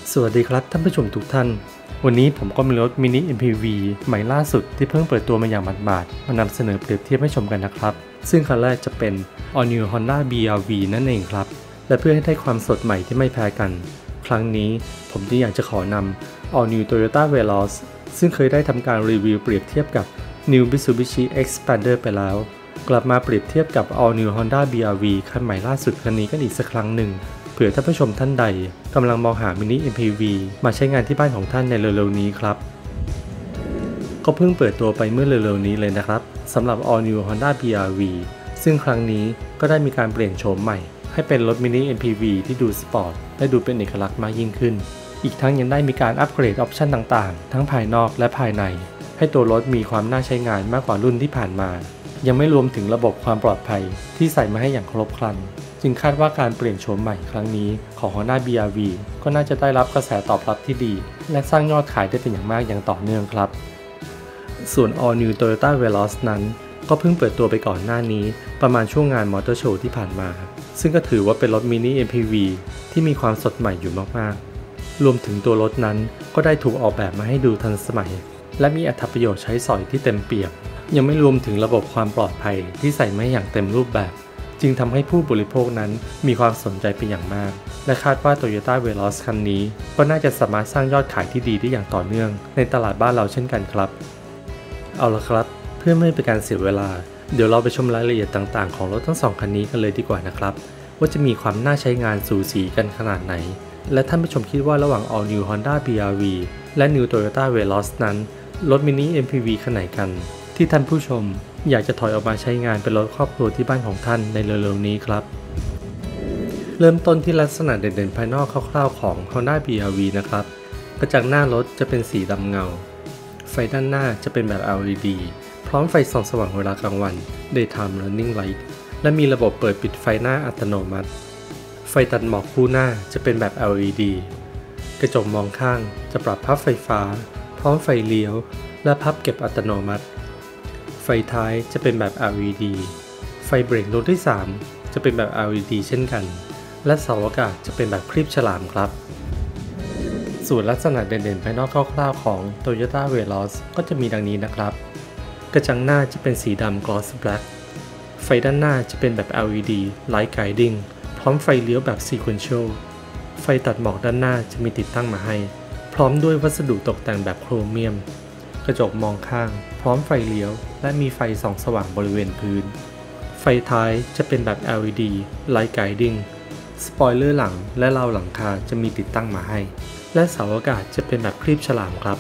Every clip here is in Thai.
สวัสดีครับท่านผู้ชมทุกท่านวันนี้ผมก็มีรถมินิ MPV ใหม่ล่าสุดที่เพิ่งเปิดตัวมาอย่างหมาดๆมานำเสนอเปรียบเทียบให้ชมกันนะครับซึ่งคันแรกจะเป็น All New Honda BR-V นั่นเองครับและเพื่อให้ได้ความสดใหม่ที่ไม่แพ้กันครั้งนี้ผมจึงอยากจะขอนำ All New Toyota Veloz ซึ่งเคยได้ทำการรีวิวเปรียบเทียบกับ New Mitsubishi Xpander ไปแล้วกลับมาเปรียบเทียบกับ All New Honda BR-V คันใหม่ล่าสุดคันนี้กันอีกสักครั้งหนึ่งเผื่อท่านผู้ชมท่านใดกำลังมองหามินิ MPV มาใช้งานที่บ้านของท่านในเร็วๆนี้ครับก็เพิ่งเปิดตัวไปเมื่อเร็วๆนี้เลยนะครับสำหรับ All New Honda BR-V ซึ่งครั้งนี้ก็ได้มีการเปลี่ยนโฉมใหม่ให้เป็นรถมินิ MPV ที่ดูสปอร์ตและดูเป็นเอกลักษณ์มากยิ่งขึ้นอีกทั้งยังได้มีการอัปเกรดออปชั่นต่างๆทั้งภายนอกและภายในให้ตัวรถมีความน่าใช้งานมากกว่ารุ่นที่ผ่านมายังไม่รวมถึงระบบความปลอดภัยที่ใส่มาให้อย่างครบครันจึงคาดว่าการเปลี่ยนโฉมใหม่ครั้งนี้ของ Honda BR-V ก็น่าจะได้รับกระแสตอบรับที่ดีและสร้างยอดขายได้เป็นอย่างมากอย่างต่อเนื่องครับส่วน All New Toyota Veloz นั้นก็เพิ่งเปิดตัวไปก่อนหน้านี้ประมาณช่วงงานมอเตอร์โชว์ที่ผ่านมาซึ่งก็ถือว่าเป็นรถมินิ MPV ที่มีความสดใหม่อยู่มากๆรวมถึงตัวรถนั้นก็ได้ถูกออกแบบมาให้ดูทันสมัยและมีอรรถประโยชน์ใช้สอยที่เต็มเปี่ยมยังไม่รวมถึงระบบความปลอดภัยที่ใส่มาอย่างเต็มรูปแบบจึงทำให้ผู้บริโภคนั้นมีความสนใจเป็นอย่างมากและคาดว่า Toyota Veloz คันนี้ก็น่าจะสามารถสร้างยอดขายที่ดีได้อย่างต่อเนื่องในตลาดบ้านเราเช่นกันครับเอาละครับเพื่อไม่ให้เป็นการเสียเวลาเดี๋ยวเราไปชมรายละเอียดต่างๆของรถทั้งสองคันนี้กันเลยดีกว่านะครับว่าจะมีความน่าใช้งานสูสีกันขนาดไหนและท่านผู้ชมคิดว่าระหว่าง All New Honda BR-V และ New Toyota Veloz นั้นรถมินิ MPV คันไหนกันที่ท่านผู้ชมอยากจะถอยออกมาใช้งานเป็นรถครอบครัวที่บ้านของท่านในเร็วๆนี้ครับเริ่มต้นที่ลักษณะเด่นๆภายนอกคร่าวๆของ Honda BR-V นะครับกระจังหน้ารถจะเป็นสีดำเงาไฟด้านหน้าจะเป็นแบบ LED พร้อมไฟส่องสว่างเวลากลางวัน Daytime Running Light และมีระบบเปิดปิดไฟหน้าอัตโนมัติไฟตัดหมอกคู่หน้าจะเป็นแบบ LED กระจกมองข้างจะปรับพับไฟฟ้าพร้อมไฟเลี้ยวและพับเก็บอัตโนมัติไฟท้ายจะเป็นแบบ LED ไฟเบรกรถที่3จะเป็นแบบ LED เช่นกันและเสาอากาศจะเป็นแบบคลิปฉลามครับส่วนลักษณะเด่นๆภายนอกคร่าวๆของ Toyota Veloz ก็จะมีดังนี้นะครับกระจังหน้าจะเป็นสีดำ Gloss Black ไฟด้านหน้าจะเป็นแบบ LED Light Guiding พร้อมไฟเลี้ยวแบบ Sequential ไฟตัดหมอกด้านหน้าจะมีติดตั้งมาให้พร้อมด้วยวัสดุตกแต่งแบบโครเมียมกระจกมองข้างพร้อมไฟเลี้ยวและมีไฟส่องสว่างบริเวณพื้นไฟท้ายจะเป็นแบบ LED Light Guiding สปอยเลอร์หลังและราวหลังคาจะมีติดตั้งมาให้และเสาอากาศจะเป็นแบบคลีบฉลามครับ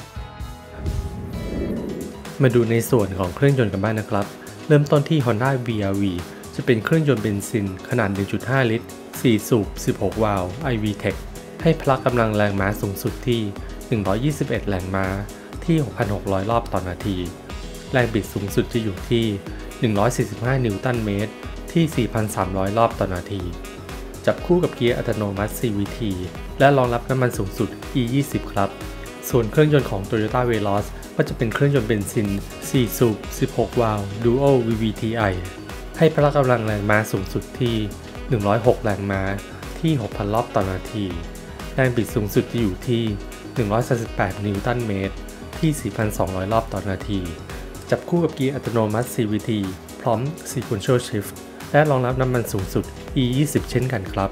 มาดูในส่วนของเครื่องยนต์กันบ้างนะครับเริ่มต้นที่ Honda BR-V จะเป็นเครื่องยนต์เบนซินขนาด 1.5 ลิตร 4 สูบ 16 วาล์ว iVTEC ให้พละกำลังแรงม้าสูงสุดที่ 121 แรงม้าที่ 6,600 รอบต่อนาทีแรงบิดสูงสุดจะอยู่ที่ 145 นิวตันเมตรที่ 4,300 รอบต่อนาทีจับคู่กับเกียร์อัตโนมัติ CVT และรองรับน้ำมันสูงสุด E20 ครับส่วนเครื่องยนต์ของ Toyota Veloz ก็จะเป็นเครื่องยนต์เบนซิน 4 สูบ 16 วาล์ว Duo VVTi ให้พละกำลังแรงม้าสูงสุดที่ 106 แรงม้าที่ 6,000 รอบต่อนาทีแรงบิดสูงสุดจะอยู่ที่ 138 นิวตันเมตรที่ 4,200 รอบต่อนาทีจับคู่กับเกียร์อัตโนมัติ CVT พร้อม Sequential Shift และรองรับน้ำมันสูงสุด E20 เช่นกันครับ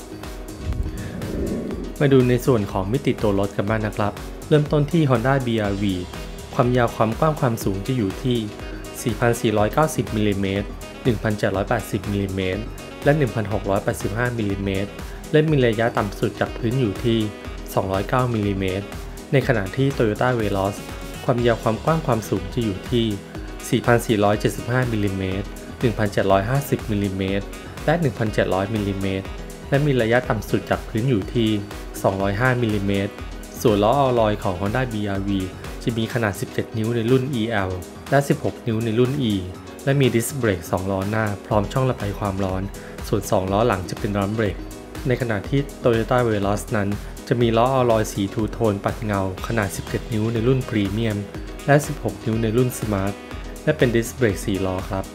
มาดูในส่วนของมิติตัวรถกันบ้างนะครับเริ่มต้นที่ Honda BR-V ความยาวความกว้างความสูงจะอยู่ที่ 4,490 มิลลิเมตร 1,780 มิลลิเมตรและ 1,685 มิลลิเมตรและมีระยะต่ำสุดจากพื้นอยู่ที่ 209 มิลลิเมตรในขณะที่ Toyota Veloz ความยาวความกว้างความสูงจะอยู่ที่ 4,475 มิลลิเมตร 1,750 มิลลิเมตรและ 1,700 มิลลิเมตรและมีระยะต่ำสุดจากพื้นอยู่ที่ 205 มิลลิเมตรส่วนล้ออัลลอยของ Honda BR-V จะมีขนาด 17 นิ้วในรุ่น EL และ 16 นิ้วในรุ่น E และมีดิสเบรก 2 ล้อหน้าพร้อมช่องระบายความร้อนส่วน 2 ล้อหลังจะเป็นดรัมเบรกในขณะที่ Toyota Veloz นั้นจะมีล้ออัลลอยสีทูโทนปัดเงาขนาด 17 นิ้วในรุ่นพรีเมียมและ 16 นิ้วในรุ่นสมาร์ทและเป็นดิสเบรก 4 ล้อครับ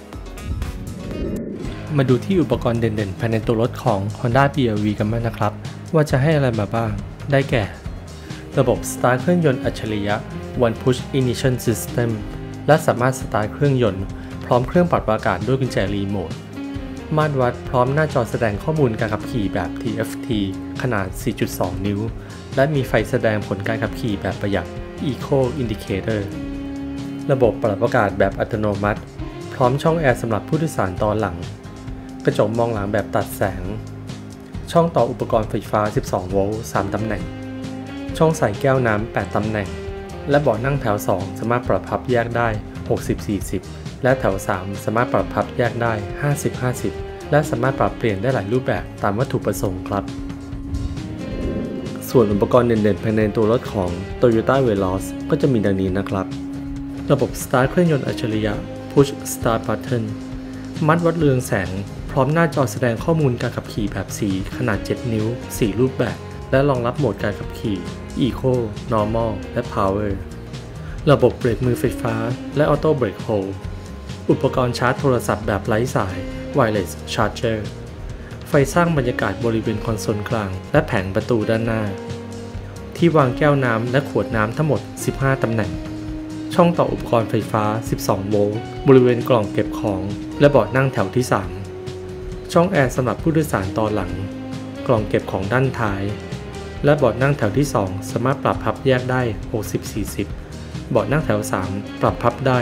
มาดูที่อุปกรณ์เด่นๆภายในตัวรถของ Honda BR-V กันบ้างนะครับว่าจะให้อะไรมาบ้างได้แก่ระบบสตาร์ทเครื่องยนต์อัจฉริยะ One Push Ignition System และสามารถสตาร์ทเครื่องยนต์พร้อมเครื่องปรับอากาศด้วยกุญแจรีโมทมาตรวัดพร้อมหน้าจอแสดงข้อมูลการขับขี่แบบ TFT ขนาด 4.2 นิ้วและมีไฟแสดงผลการขับขี่แบบประหยัด Eco Indicator ระบบปรับอากาศแบบอัตโนมัติพร้อมช่องแอร์สำหรับผู้โดยสารตอนหลังกระจกมองหลังแบบตัดแสงช่องต่ออุปกรณ์ไฟฟ้า 12 โวลต์ 3 ตำแหน่งช่องใส่แก้วน้ำ 8 ตำแหน่งและเบาะนั่งแถว 2 สามารถปรับพับแยกได้ 60-40 และแถว 3 สามารถปรับพับแยกได้ 50-50 และสามารถปรับเปลี่ยนได้หลายรูปแบบตามวัตถุประสงค์ครับส่วนอุปกรณ์เด่นๆภายในตัวรถของ Toyota Veloz ก็จะมีดังนี้นะครับระบบ Start เครื่องยนต์อัจฉริยะ Push Start Button มัดวัดเรืองแสงพร้อมหน้าจอแสดงข้อมูลการขับขี่แบบสีขนาด 7 นิ้ว 4 รูปแบบและรองรับโหมดการขับขี่ Eco, Normal และ Power ระบบเบรกมือไฟฟ้าและ Auto Brake Hold อุปกรณ์ชาร์จโทรศัพท์แบบไร้สาย Wireless Charger ไฟสร้างบรรยากาศบริเวณคอนโซลกลางและแผงประตูด้านหน้าที่วางแก้วน้ำและขวดน้ำทั้งหมด 15 ตำแหน่งช่องต่ออุปกรณ์ไฟฟ้า 12 โวลต์บริเวณกล่องเก็บของและเบาะนั่งแถวที่ 3 ช่องแอร์สำหรับผู้โดยสารตอนหลังกล่องเก็บของด้านท้ายและเบาะนั่งแถวที่ 2 สามารถปรับพับแยกได้ 60-40 เบาะนั่งแถว 3 ปรับพับได้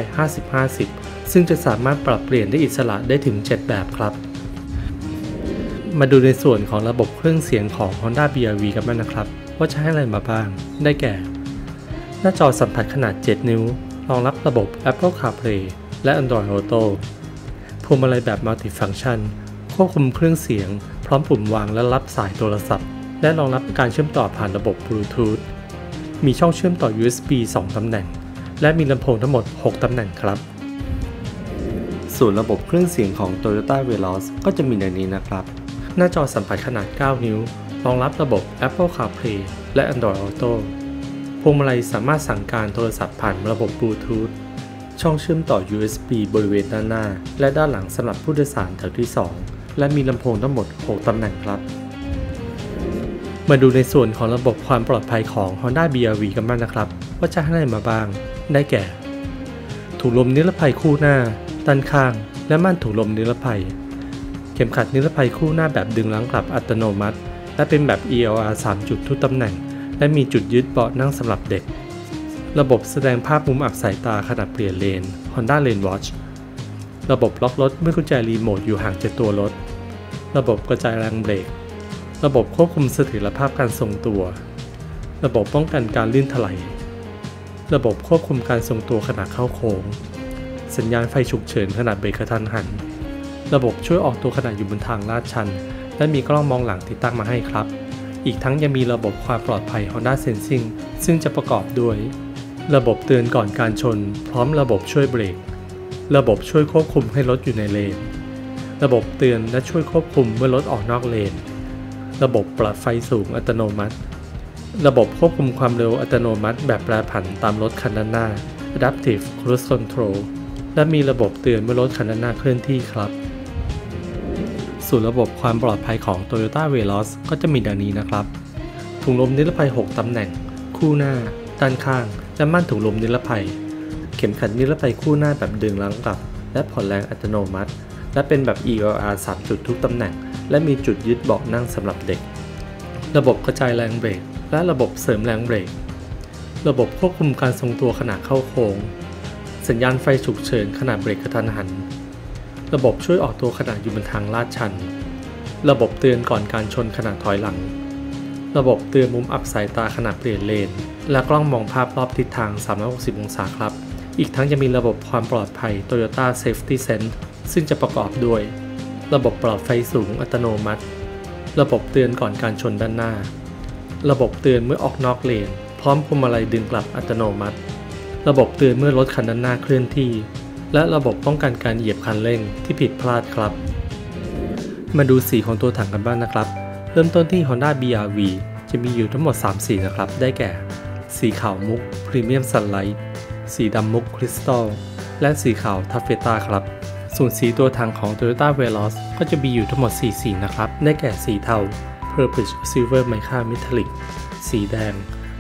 50-50 ซึ่งจะสามารถปรับเปลี่ยนได้อิสระได้ถึง 7 แบบครับมาดูในส่วนของระบบเครื่องเสียงของ Honda BR-V กันบ้างนะครับว่าจะให้อะไรมาบ้างได้แก่หน้าจอสัมผัสขนาด 7 นิ้วรองรับระบบ Apple CarPlay และ Android Auto พวงมาลัยแบบ Multi-Function ควบคุมเครื่องเสียงพร้อมปุ่มวางและรับสายโทรศัพท์และรองรับการเชื่อมต่อผ่านระบบ Bluetooth มีช่องเชื่อมต่อ USB 2 ตำแหน่งและมีลำโพงทั้งหมด 6 ตำแหน่งครับส่วนระบบเครื่องเสียงของ Toyota Veloz ก็จะมีดังนี้นะครับหน้าจอสัมผัสขนาด 9 นิ้วรองรับระบบ Apple CarPlay และ Android Auto พวงมาลัยสามารถสั่งการโทรศัพท์ผ่านระบบ Bluetooth ช่องเชื่อมต่อ USB บริเวณด้านหน้าและด้านหลังสำหรับผู้โดยสารแถวที่ 2 และมีลำโพงทั้งหมด 6 ตำแหน่งครับมาดูในส่วนของระบบความปลอดภัยของ Honda BR-V กันบ้างนะครับว่าจะให้อะไรมาบ้างได้แก่ถุงลมนิรภัยคู่หน้าด้านข้างและม่านถุงลมนิรภัยเข็มขัดนิรภัยคู่หน้าแบบดึงหลังกลับอัตโนมัติและเป็นแบบ ELR 3 จุดทุกตำแหน่งและมีจุดยึดเบาะนั่งสำหรับเด็กระบบแสดงภาพมุมอับสายตาขณะเปลี่ยนเลน Honda Lane Watch ระบบล็อกรถเมื่อกุญแจรีโมทอยู่ห่างจากตัวรถระบบกระจายแรงเบรกระบบควบคุมเสถียรภาพการทรงตัวระบบป้องกันการลื่นถลายระบบควบคุมการทรงตัวขณะเข้าโค้งสัญญาณไฟฉุกเฉินขณะเบรกกระทันหันระบบช่วยออกตัวขณะอยู่บนทางลาดชันและมีกล้องมองหลังติดตั้งมาให้ครับอีกทั้งยังมีระบบความปลอดภัย Honda Sensing ซึ่งจะประกอบด้วยระบบเตือนก่อนการชนพร้อมระบบช่วยเบรกระบบช่วยควบคุมให้รถอยู่ในเลนระบบเตือนและช่วยควบคุมเมื่อรถออกนอกเลนระบบปรับไฟสูงอัตโนมัติระบบควบคุมความเร็วอัตโนมัติแบบแปรผันตามรถคันด้านหน้า Adaptive Cruise Control และมีระบบเตือนเมื่อรถคันด้านหน้าเคลื่อนที่ครับส่วนระบบความปลอดภัยของ Toyota Veloz ก็จะมีดังนี้นะครับถุงลมนิรภัย 6 ตำแหน่งคู่หน้าด้านข้างและม่านถุงลมนิรภัยเข็มขัดนิรภัยคู่หน้าแบบดึงหลังกลับและผ่อนแรงอัตโนมัติและเป็นแบบ ELR 3 จุดทุกตำแหน่งและมีจุดยึดเบาะนั่งสำหรับเด็กระบบกระจายแรงเบรกและระบบเสริมแรงเบรกระบบควบคุมการทรงตัวขณะเข้าโค้งสัญญาณไฟฉุกเฉินขณะเบรกกระทันหันระบบช่วยออกตัวขณะอยู่บนทางลาดชันระบบเตือนก่อนการชนขณะถอยหลังระบบเตือนมุมอับสายตาขณะเปลี่ยนเลนและกล้องมองภาพรอบทิศทาง360 องศาครับอีกทั้งยังมีระบบความปลอดภัย Toyota Safety Sense ซึ่งจะประกอบด้วยระบบปรับไฟสูงอัตโนมัติระบบเตือนก่อนการชนด้านหน้าระบบเตือนเมื่อออกนอกเลนพร้อมพวงมาลัยดึงกลับอัตโนมัติระบบเตือนเมื่อรถคันด้านหน้าเคลื่อนที่และระบบป้องกันการเหยียบคันเร่งที่ผิดพลาดครับมาดูสีของตัวถังกันบ้างนะครับเริ่มต้นที่ Honda BR-V จะมีอยู่ทั้งหมด3สีนะครับได้แก่สีขาวมุก Premium Sunlight สีดำมุก Crystal และสีขาวทัฟเฟต้าครับส่วนสีตัวถังของ Toyota Veloz ก็จะมีอยู่ทั้งหมด4สีนะครับได้แก่สีเทา Purplish Silver Mica Metallic สีแดง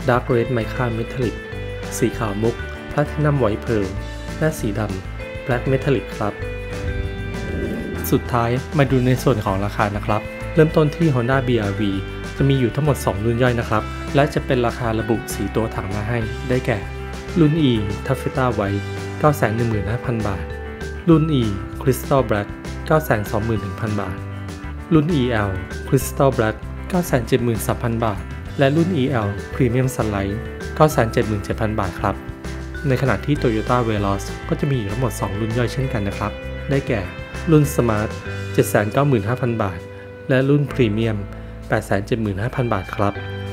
Dark Red Mica Metallic สีขาวมุก Platinum White Pearl และสีดำ Black Metallic ครับสุดท้ายมาดูในส่วนของราคานะครับเริ่มต้นที่ Honda BR-V จะมีอยู่ทั้งหมด2รุ่นย่อยนะครับและจะเป็นราคาระบุ4ตัวถังมาให้ได้แก่รุ่น E Taffeta White 915,000 บาทรุ่น E Crystal Black 921,000 บาทรุ่น EL Crystal Black 973,000 บาทและรุ่น EL Premium Sunlight 977,000 บาทครับในขณะที่ Toyota Veloz ก็จะมีอยู่ทั้งหมด2รุ่นย่อยเช่นกันนะครับได้แก่รุ่น Smart 795,000 บาทและรุ่น Premium 875,000 บาทครับ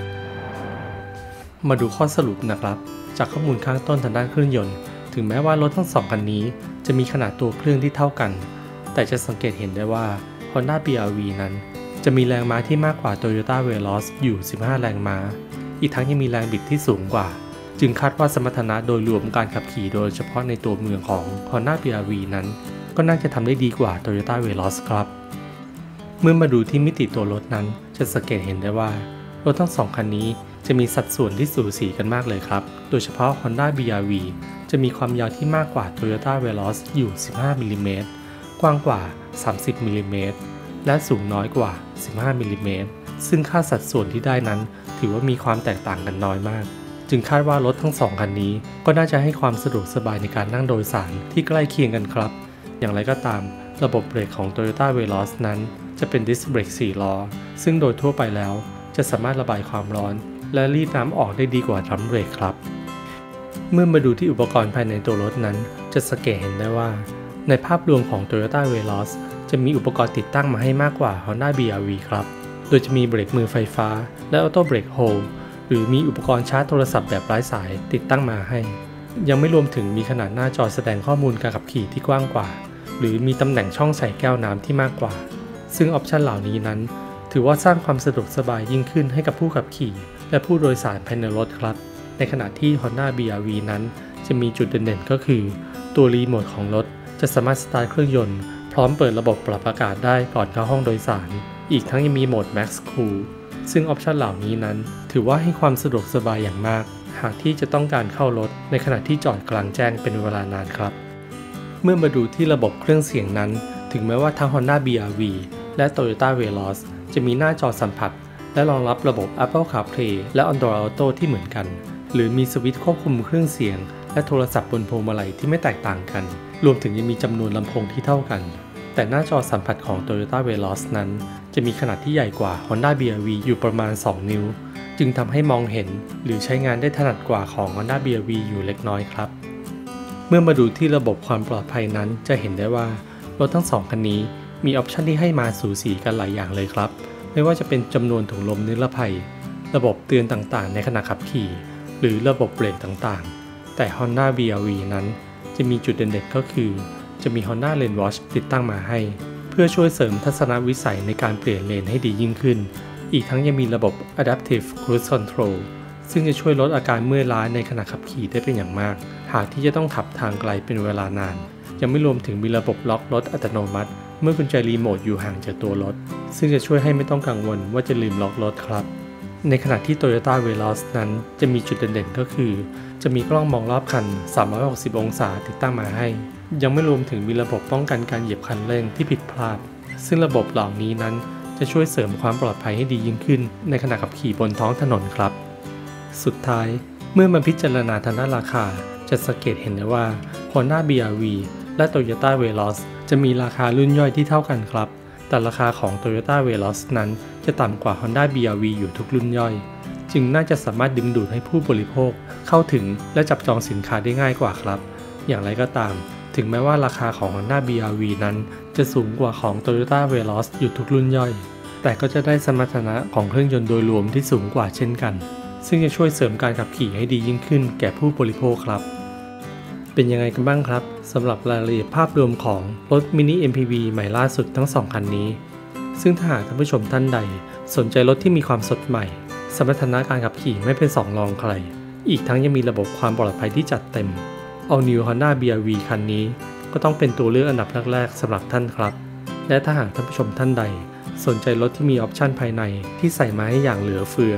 มาดูข้อสรุปนะครับจากข้อมูลข้างต้นทางด้านเครื่องยนต์ถึงแม้ว่ารถทั้ง2คันนี้จะมีขนาดตัวเครื่องที่เท่ากันแต่จะสังเกตเห็นได้ว่า Honda BR-V นั้นจะมีแรงม้าที่มากกว่า Toyota Veloz อยู่15แรงม้าอีกทั้งยังมีแรงบิดที่สูงกว่าจึงคาดว่าสมรรถนะโดยรวมการขับขี่โดยเฉพาะในตัวเมืองของ Honda BR-V นั้นก็น่าจะทำได้ดีกว่า Toyota Veloz ครับเมื่อมาดูที่มิติตัวรถนั้นจะสังเกตเห็นได้ว่ารถทั้ง2คันนี้จะมีสัดส่วนที่สูสีกันมากเลยครับโดยเฉพาะ Honda BR-V จะมีความยาวที่มากกว่า Toyota Veloz อยู่15มิลลิเมตรกว้างกว่า30มิลลิเมตรและสูงน้อยกว่า15มิลลิเมตรซึ่งค่าสัดส่วนที่ได้นั้นถือว่ามีความแตกต่างกันน้อยมากจึงคาดว่ารถทั้ง2คันนี้ก็น่าจะให้ความสะดวกสบายในการนั่งโดยสารที่ใกล้เคียงกันครับอย่างไรก็ตามระบบเบรกของ Toyota Veloz นั้นจะเป็นดิสก์เบรก4ล้อซึ่งโดยทั่วไปแล้วจะสามารถระบายความร้อนและรีดน้ำออกได้ดีกว่าดรัมเบรกครับเมื่อมาดูที่อุปกรณ์ภายในตัวรถนั้นจะสังเกตเห็นได้ว่าในภาพรวมของ Toyota Veloz จะมีอุปกรณ์ติดตั้งมาให้มากกว่า Honda BR-V ครับโดยจะมีเบรกมือไฟฟ้าและออโต้เบรกโฮลหรือมีอุปกรณ์ชาร์จโทรศัพท์แบบไร้สายติดตั้งมาให้ยังไม่รวมถึงมีขนาดหน้าจอแสดงข้อมูลการขับขี่ที่กว้างกว่าหรือมีตำแหน่งช่องใส่แก้วน้ำที่มากกว่าซึ่งออปชันเหล่านี้นั้นถือว่าสร้างความสะดวกสบายยิ่งขึ้นให้กับผู้ขับขี่และผู้โดยสารภายในรถครับในขณะที่ Honda BR-V นั้นจะมีจุดเด่นๆก็คือตัวรีโมทของรถจะสามารถสตาร์ทเครื่องยนต์พร้อมเปิดระบบปรับอากาศได้ก่อนเข้าห้องโดยสารอีกทั้งยังมีโหมด Max Cool ซึ่งออปชันเหล่านี้นั้นถือว่าให้ความสะดวกสบายอย่างมากหากที่จะต้องการเข้ารถในขณะที่จอดกลางแจ้งเป็นเวลานานครับเมื่อมาดูที่ระบบเครื่องเสียงนั้นถึงแม้ว่าทั้ง Honda BR-V และ Toyota Veloz จะมีหน้าจอสัมผัสและรองรับระบบ Apple CarPlay และ Android Auto ที่เหมือนกันหรือมีสวิตช์ควบคุมเครื่องเสียงและโทรศัพท์บนพวงมาลัยที่ไม่แตกต่างกันรวมถึงยังมีจำนวนลำโพงที่เท่ากันแต่หน้าจอสัมผัสของ Toyota Veloz นั้นจะมีขนาดที่ใหญ่กว่า Honda BR-V อยู่ประมาณ2นิ้วจึงทำให้มองเห็นหรือใช้งานได้ถนัดกว่าของ Honda BR-V อยู่เล็กน้อยครับเมื่อมาดูที่ระบบความปลอดภัยนั้นจะเห็นได้ว่ารถทั้ง2คันนี้มีออปชันที่ให้มาสูสีกันหลายอย่างเลยครับไม่ว่าจะเป็นจำนวนถุงลมนิรภัยระบบเตือนต่างๆในขณะขับขี่หรือระบบเบรกต่างๆแต่ Honda BR-V นั้นจะมีจุดเด่นๆก็คือจะมี Honda Lane Watch ติดตั้งมาให้เพื่อช่วยเสริมทัศนวิสัยในการเปลี่ยนเลนให้ดียิ่งขึ้นอีกทั้งยังมีระบบ Adaptive Cruise Control ซึ่งจะช่วยลดอาการเมื่อยล้าในขณะขับขี่ได้เป็นอย่างมากหากที่จะต้องขับทางไกลเป็นเวลานานยังไม่รวมถึงมีระบบล็อกรถอัตโนมัติเมื่อกุญแจรีโมทอยู่ห่างจากตัวรถซึ่งจะช่วยให้ไม่ต้องกังวลว่าจะลืมล็อกรถครับในขณะที่ Toyota Veloz นั้นจะมีจุดเด่นๆก็คือจะมีกล้องมองรอบคัน360องศาติดตั้งมาให้ยังไม่รวมถึงมีระบบป้องกันการเหยียบคันเร่งที่ผิดพลาดซึ่งระบบเหล่านี้นั้นจะช่วยเสริมความปลอดภัยให้ดียิ่งขึ้นในขณะขับขี่บนท้องถนนครับสุดท้ายเมื่อมาพิจารณาทางด้านราคาจะสังเกตเห็นได้ว่า Honda BR-V และ Toyota Veloz จะมีราคารุ่นย่อยที่เท่ากันครับแต่ราคาของ Toyota Veloz นั้นจะต่ำกว่า Honda BR-V อยู่ทุกรุ่นย่อยจึงน่าจะสามารถดึงดูดให้ผู้บริโภคเข้าถึงและจับจองสินค้าได้ง่ายกว่าครับอย่างไรก็ตามถึงแม้ว่าราคาของ Honda BR-V นั้นจะสูงกว่าของ Toyota Veloz อยู่ทุกรุ่นย่อยแต่ก็จะได้สมรรถนะของเครื่องยนต์โดยรวมที่สูงกว่าเช่นกันซึ่งจะช่วยเสริมการขับขี่ให้ดียิ่งขึ้นแก่ผู้บริโภคครับเป็นยังไงกันบ้างครับสำหรับรายละเอียดภาพรวมของรถ Mini MPV ใหม่ล่าสุดทั้ง2คันนี้ซึ่งถ้าหากท่านผู้ชมท่านใดสนใจรถที่มีความสดใหม่สมรรถนะการขับขี่ไม่เป็นสองรองใครอีกทั้งยังมีระบบความปลอดภัยที่จัดเต็ม All New Honda BR-V คันนี้ก็ต้องเป็นตัวเลือกอันดับแรกๆสำหรับท่านครับและถ้าหากท่านผู้ชมท่านใดสนใจรถที่มีออปชั่นภายในที่ใส่มาให้อย่างเหลือเฟือ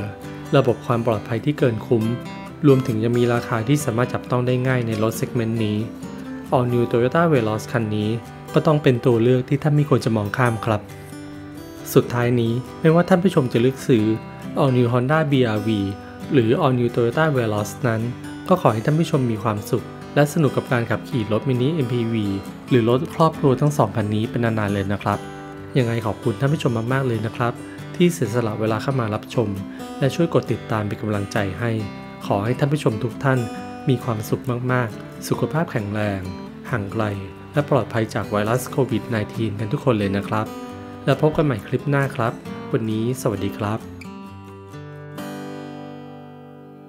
ระบบความปลอดภัยที่เกินคุ้มรวมถึงยังมีราคาที่สามารถจับต้องได้ง่ายในรถเซกเมนต์นี้ All New Toyota Veloz คันนี้ก็ต้องเป็นตัวเลือกที่ท่านไม่ควรจะมองข้ามครับสุดท้ายนี้ไม่ว่าท่านผู้ชมจะเลือกซื้อ All New Honda BR-V หรือ All New Toyota Veloz นั้นก็ขอให้ท่านผู้ชมมีความสุขและสนุกกับการขับขี่รถมินิ MPV หรือรถครอบครัวทั้งสองคันนี้เป็นนานๆเลยนะครับยังไงขอบคุณท่านผู้ชมมากๆเลยนะครับที่เสียสละเวลาเข้ามารับชมและช่วยกดติดตามเป็นกำลังใจให้ขอให้ท่านผู้ชมทุกท่านมีความสุขมากๆสุขภาพแข็งแรงห่างไกลและปลอดภัยจากไวรัสโควิด -19 กันทุกคนเลยนะครับแล้วพบกันใหม่คลิปหน้าครับวันนี้สวัสดีครับ